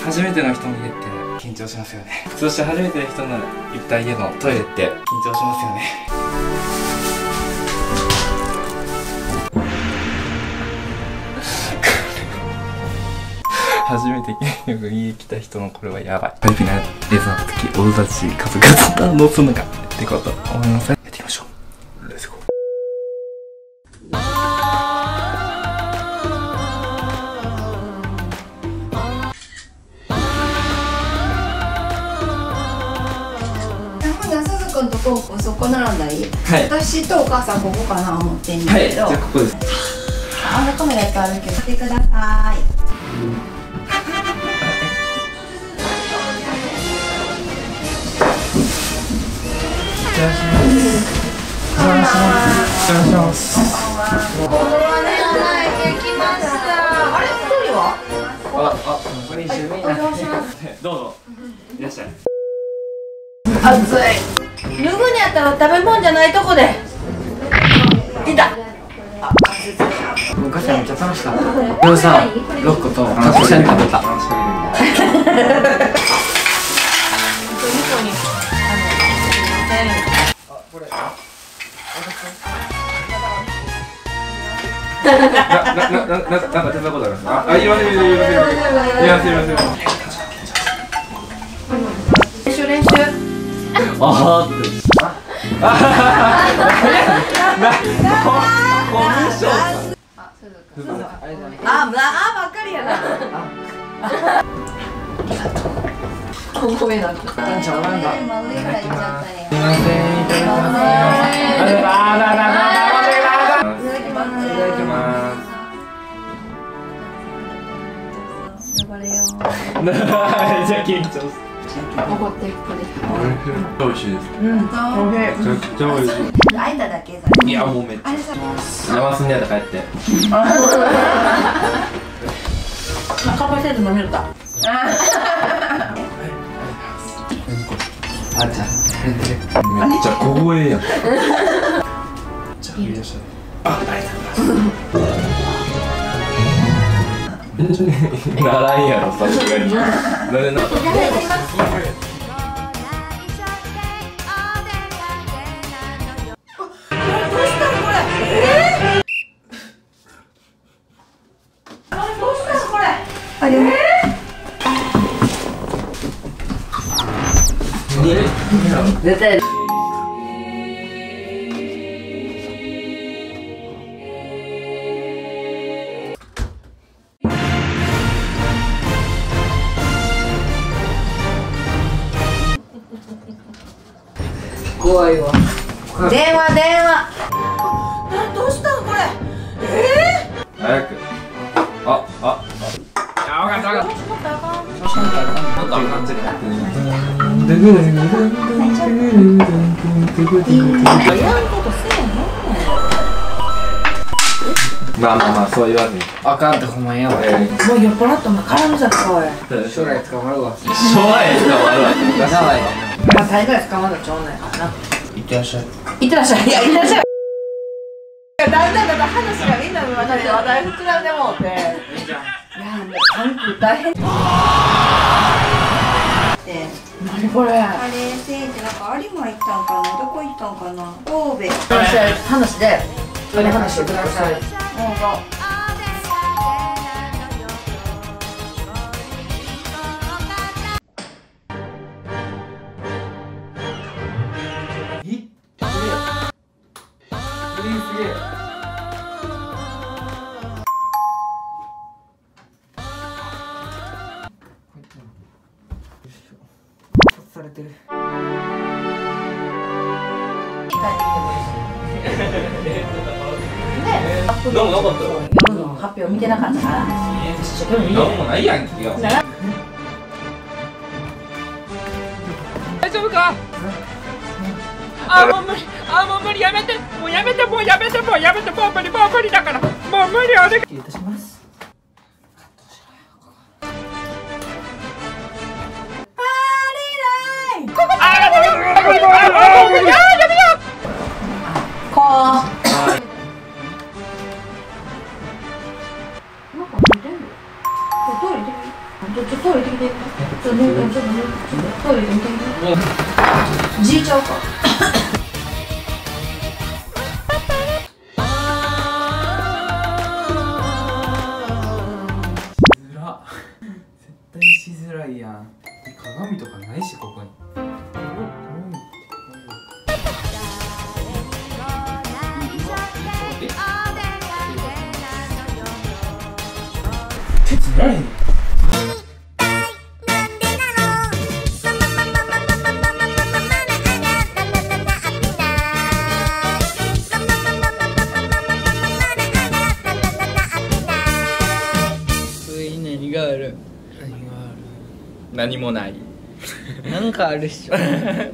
初めての人の家って緊張しますよね。そして初めての人の行った家のトイレって緊張しますよね。初めて家来た人のこれはやばい。パリピな映像の時、俺たち数々堪能するのかってこと思いません？やっていきましょう。レッツゴー。 すずくんとこうそこ並んだらいい？ はい。 私とお母さんここかな思ってんだはい。 けど。 じゃあここです。 カメラいっぱいあるけど。見てください。 こんばんは。 来ました。あれ、一人は？ こんにちは。どうぞ。いらっしゃい。 暑い。脱ぐにあったら食べ物じゃないとこで。いた。 お母さんめっちゃ楽しかった。でもさ、6個とたくさん食べた。なんか手伝うことありますか？言いません。 練習。ばっかりやな。ごめんな。なんちゃなんだ。 めっちゃ緊張する。 怒ってこれ。 美味しいです。 めちゃくちゃ美味しい。 会えただけいやもうめっちゃ。邪魔すんねやったら帰って。 カッパセット飲めるか。 あちゃん。めっちゃ小声やん。じゃあいらっしゃい。ありがとうございます。ならんやろ、さすがに。なんでな。 絶対。怖いわ。電話。どうしたんこれ。 早く。あ、分かった。もっとあかんぜ。まあそう言わずに。あかんってほんまやわ。もう酔っ払ったも絡むぞおい。 将来捕まるわ。やばい。 大概捕まるのちょうないからな。 いってらっしゃい。 いってらっしゃい。いや、いってらっしゃい。だんだん話がみんなの中で話題膨らんでもうて。いや、もうパンク大変。何これ。 カレーセンってなんか有馬行ったんかな、どこ行ったんかな、神戸。 話で、話してください。 されてる。どうもなかったよ。 夜の発表見てなかったから。 なんもないやんけ。 大丈夫か？もう無理、やめて、もう無理だから、もう無理、お願い。 失礼いたします。トイレちょっとトイレ行ってきて。ちょっとトイレ行ってきて。じいちゃうか。 絶対しづらいやん。鏡とかないし、ここに。手つらいねん。 何がある？ 何もない。 なんかあるっしょ。